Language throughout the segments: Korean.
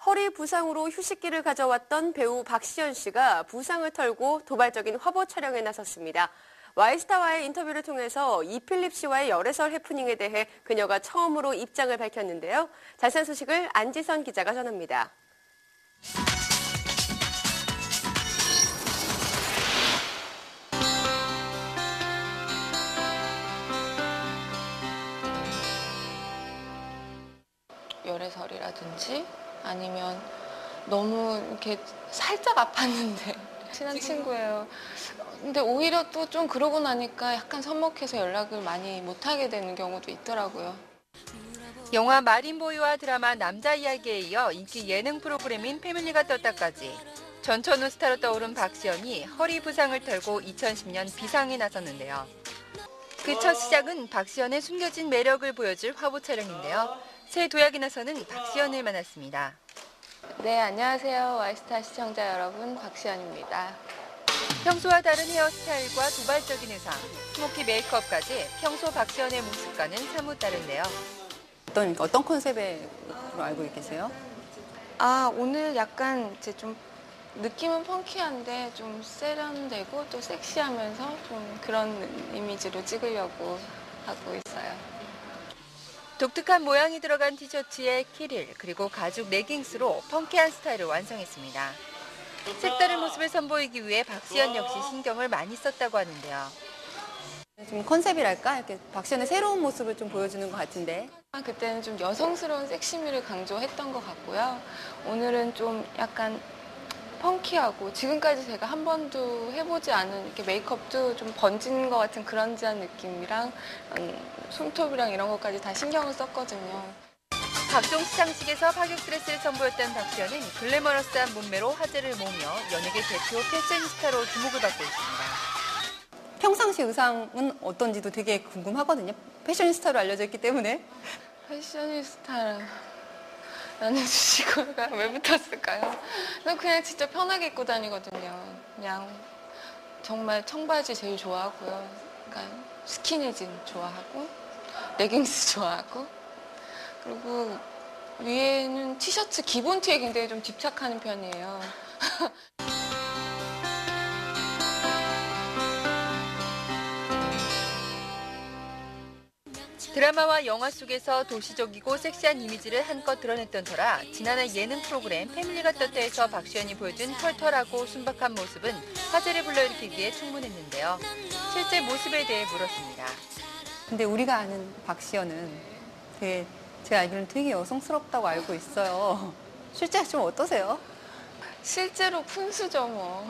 허리 부상으로 휴식기를 가져왔던 배우 박시연 씨가 부상을 털고 도발적인 화보 촬영에 나섰습니다. 와이스타와의 인터뷰를 통해서 이필립 씨와의 열애설 해프닝에 대해 그녀가 처음으로 입장을 밝혔는데요. 자세한 소식을 안지선 기자가 전합니다. 열애설이라든지 아니면 너무 이렇게 살짝 아팠는데 친한 친구예요. 근데 오히려 또 좀 그러고 나니까 약간 서먹해서 연락을 많이 못하게 되는 경우도 있더라고요. 영화 마린보이와 드라마 남자 이야기에 이어 인기 예능 프로그램인 패밀리가 떴다까지 전천후 스타로 떠오른 박시연이 허리 부상을 털고 2010년 비상에 나섰는데요. 그 첫 시작은 박시연의 숨겨진 매력을 보여줄 화보 촬영인데요. 새 도약이 나서는 박시연을 만났습니다. 네, 안녕하세요. 와이스타 시청자 여러분, 박시연입니다. 평소와 다른 헤어스타일과 도발적인 의상, 스모키 메이크업까지 평소 박시연의 모습과는 사뭇 다른데요. 어떤 컨셉으로 알고 계세요? 오늘 약간 이제 좀 느낌은 펑키한데 좀 세련되고 또 섹시하면서 좀 그런 이미지로 찍으려고 하고 있어요. 독특한 모양이 들어간 티셔츠에 키릴, 그리고 가죽 레깅스로 펑키한 스타일을 완성했습니다. 색다른 모습을 선보이기 위해 박시연 역시 신경을 많이 썼다고 하는데요. 좀 컨셉이랄까? 이렇게 박시연의 새로운 모습을 좀 보여주는 것 같은데. 그때는 좀 여성스러운 섹시미를 강조했던 것 같고요. 오늘은 좀 약간 펑키하고 지금까지 제가 한 번도 해보지 않은 이렇게 메이크업도 좀 번진 것 같은 그런지한 느낌이랑 손톱이랑 이런 것까지 다 신경을 썼거든요. 각종 시상식에서 파격 드레스를 선보였던 박시연은 글래머러스한 몸매로 화제를 모으며 연예계 대표 패셔니스타로 주목을 받고 있습니다. 평상시 의상은 어떤지도 되게 궁금하거든요. 패셔니스타로 알려져 있기 때문에. 패셔니스타라는 수식어가 왜 붙었을까요? 그냥 진짜 편하게 입고 다니거든요. 그냥 정말 청바지 제일 좋아하고요. 그러니까 스키니진 좋아하고 레깅스 좋아하고 그리고 위에는 티셔츠 기본 티에 굉장히 좀 집착하는 편이에요. 드라마와 영화 속에서 도시적이고 섹시한 이미지를 한껏 드러냈던 터라 지난해 예능 프로그램 패밀리가 떴다에서 박시연이 보여준 털털하고 순박한 모습은 화제를 불러일으키기에 충분했는데요. 실제 모습에 대해 물었습니다. 근데 우리가 아는 박시연은 제가 알기로는 되게 여성스럽다고 알고 있어요. 실제 좀 어떠세요? 실제로 푼수죠 뭐.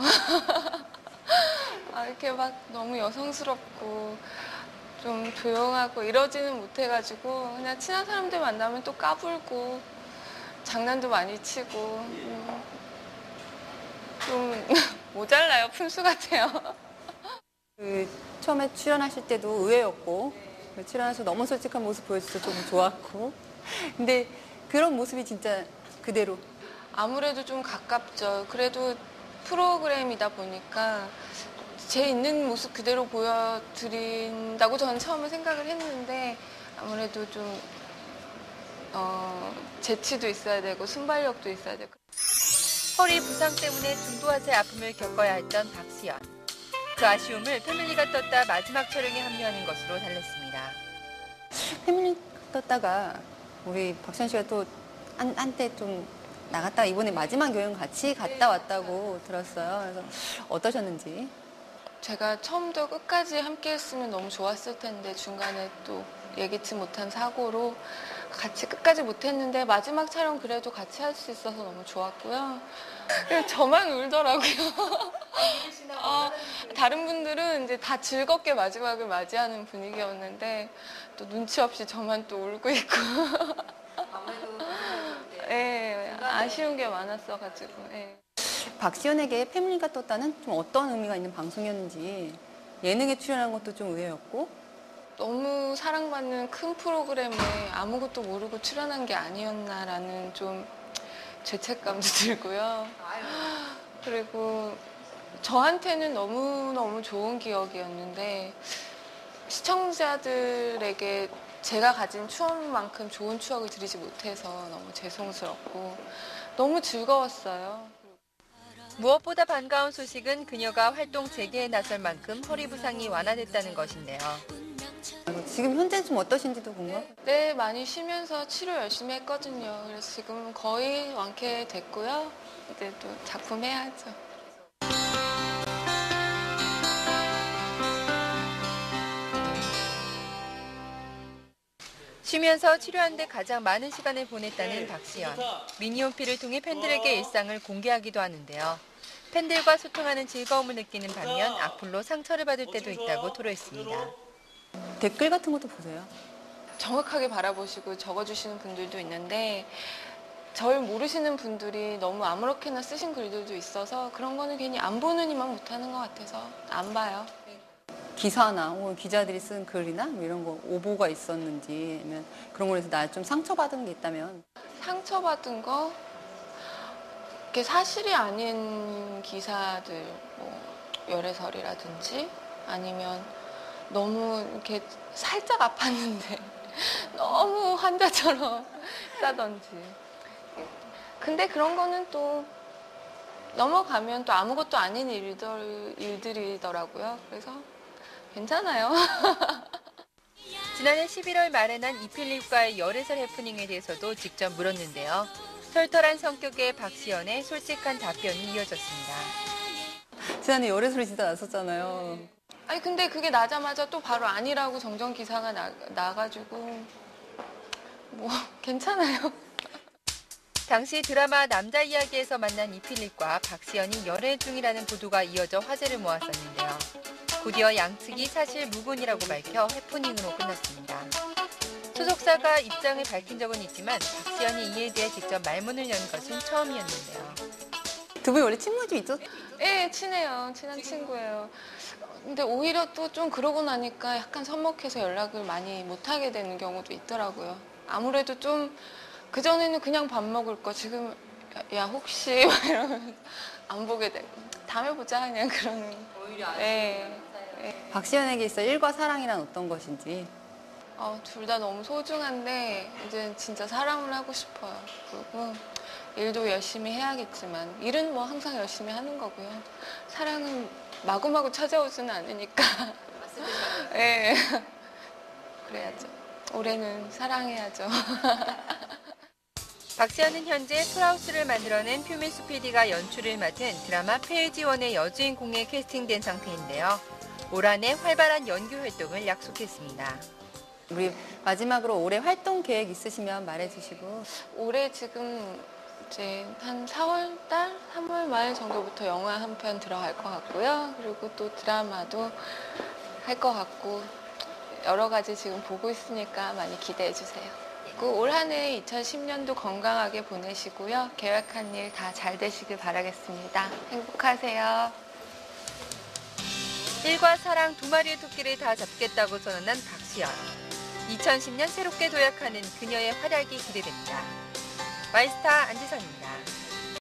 이렇게 막 너무 여성스럽고 좀 조용하고 이러지는 못해가지고 그냥 친한 사람들 만나면 또 까불고 장난도 많이 치고 좀 모자라요. 푼수 같아요. 처음에 출연하실 때도 의외였고 출연해서 너무 솔직한 모습 보여줘서 좀 좋았고 근데 그런 모습이 진짜 그대로 아무래도 좀 가깝죠. 그래도 프로그램이다 보니까 제 있는 모습 그대로 보여드린다고 저는 처음에 생각을 했는데 아무래도 좀 재치도 있어야 되고 순발력도 있어야 되고. 허리 부상 때문에 중도하체 아픔을 겪어야 했던 박시연. 그 아쉬움을 패밀리가 떴다 마지막 촬영에 합류하는 것으로 달랬습니다. 패밀리 떴다가 우리 박시연 씨가 또 한때 좀 나갔다가 이번에 마지막 여행 같이 갔다 왔다고 들었어요. 그래서 어떠셨는지. 제가 처음부터 끝까지 함께 했으면 너무 좋았을 텐데 중간에 또 예기치 못한 사고로 같이 끝까지 못했는데 마지막 촬영 그래도 같이 할 수 있어서 너무 좋았고요. 저만 울더라고요. 다른 분들은 이제 다 즐겁게 마지막을 맞이하는 분위기였는데 또 눈치 없이 저만 또 울고 있고. 네, 아쉬운 게 많았어가지고. 네. 박시연에게 패밀리가 떴다는 좀 어떤 의미가 있는 방송이었는지 예능에 출연한 것도 좀 의외였고 너무 사랑받는 큰 프로그램에 아무것도 모르고 출연한 게 아니었나라는 좀 죄책감도 들고요. 그리고 저한테는 너무너무 좋은 기억이었는데 시청자들에게 제가 가진 추억만큼 좋은 추억을 드리지 못해서 너무 죄송스럽고 너무 즐거웠어요. 무엇보다 반가운 소식은 그녀가 활동 재개에 나설 만큼 허리 부상이 완화됐다는 것인데요. 지금 현재 좀 어떠신지도 궁금해요. 네, 많이 쉬면서 치료 열심히 했거든요. 그래서 지금 거의 완쾌됐고요. 이제 또 작품 해야죠. 쉬면서 치료하는 데 가장 많은 시간을 보냈다는 박시연. 미니홈피를 통해 팬들에게 일상을 공개하기도 하는데요. 팬들과 소통하는 즐거움을 느끼는 반면 악플로 상처를 받을 때도 있다고 토로했습니다. 댓글 같은 것도 보세요. 정확하게 바라보시고 적어주시는 분들도 있는데 절 모르시는 분들이 너무 아무렇게나 쓰신 글들도 있어서 그런 거는 괜히 안 보는 이만 못하는 것 같아서 안 봐요. 기사나 혹은 기자들이 쓴 글이나 뭐 이런 거 오보가 있었는지 아니면 그런 거에서 나 좀 상처받은 게 있다면 상처받은 거 이렇게 사실이 아닌 기사들 뭐 열애설이라든지 아니면 너무 이렇게 살짝 아팠는데 너무 환자처럼 싸던지. 근데 그런 거는 또 넘어가면 또 아무것도 아닌 일들이더라고요. 그래서 괜찮아요. 지난해 11월 말에 난 이필립과의 열애설 해프닝에 대해서도 직접 물었는데요. 털털한 성격의 박시연의 솔직한 답변이 이어졌습니다. 지난해 열애설이 진짜 났었잖아요. 아니 근데 그게 나자마자 또 바로 아니라고 정정 기사가 나가지고 뭐 괜찮아요. 당시 드라마 남자 이야기에서 만난 이필립과 박시연이 열애 중이라는 보도가 이어져 화제를 모았었는데요. 곧이어 양측이 사실 무근이라고 밝혀 해프닝으로 끝났습니다. 소속사가 입장을 밝힌 적은 있지만 박시연이 이에 대해 직접 말문을 연 것은 처음이었는데요. 두 분이 원래 친분이 좀 있었? 네, 친해요. 친한 친구예요. 근데 오히려 또 좀 그러고 나니까 약간 서먹해서 연락을 많이 못하게 되는 경우도 있더라고요. 아무래도 좀 그전에는 그냥 밥 먹을 거 지금 야 혹시 막 이러면 안 보게 되고 다음에 보자 그냥 그러는. 오히려 안 네. 박시연에게 있어 일과 사랑이란 어떤 것인지. 둘 다 너무 소중한데 이제 진짜 사랑을 하고 싶어요. 그리고 일도 열심히 해야겠지만 일은 뭐 항상 열심히 하는 거고요. 사랑은 마구마구 찾아오지는 않으니까. 네. 그래야죠. 올해는 사랑해야죠. 박시연은 현재 풀하우스를 만들어낸 표민수 PD가 연출을 맡은 드라마 폐지원의 여주인공에 캐스팅된 상태인데요. 올 한 해 활발한 연기 활동을 약속했습니다. 우리 마지막으로 올해 활동 계획 있으시면 말해주시고. 올해 지금 이제 한 4월 달, 3월 말 정도부터 영화 한 편 들어갈 것 같고요. 그리고 또 드라마도 할 것 같고 여러 가지 지금 보고 있으니까 많이 기대해 주세요. 그리고 올 한 해 2010년도 건강하게 보내시고요. 계획한 일 다 잘 되시길 바라겠습니다. 행복하세요. 일과 사랑 두 마리의 토끼를 다 잡겠다고 선언한 박시연. 2010년 새롭게 도약하는 그녀의 활약이 기대됩니다. 와이스타 안지선입니다.